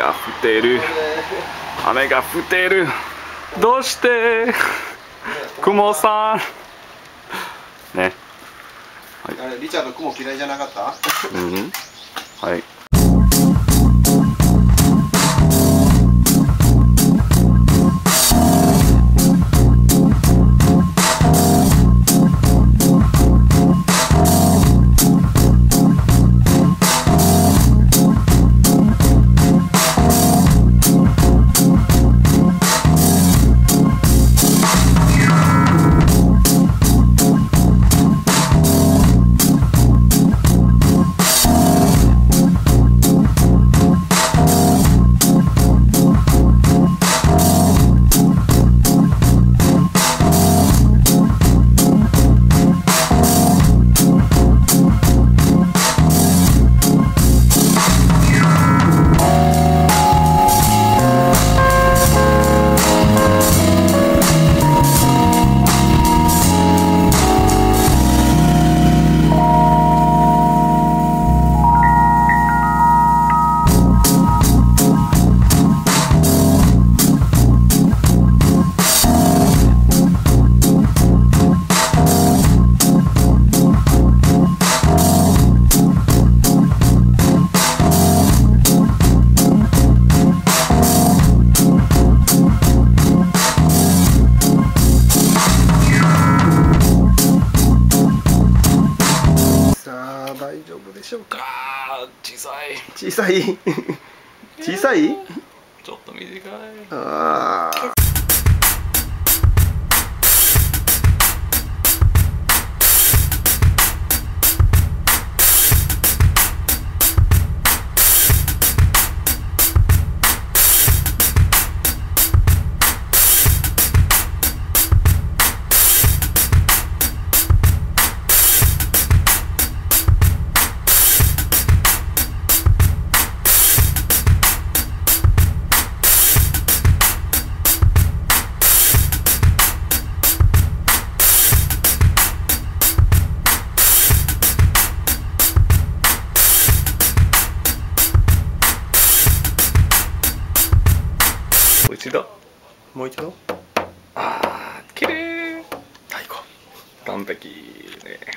が降っている。雨が降っている。どうして雲さんね。 はい、あれリチャード雲嫌いじゃなかった？ うん。はい。 大丈夫でしょうか。 小さい。 小さい小さい、 ちょっと短い。 ああ。 もう一度。 もう一度。 ああ、綺麗。 最高。 完璧ね。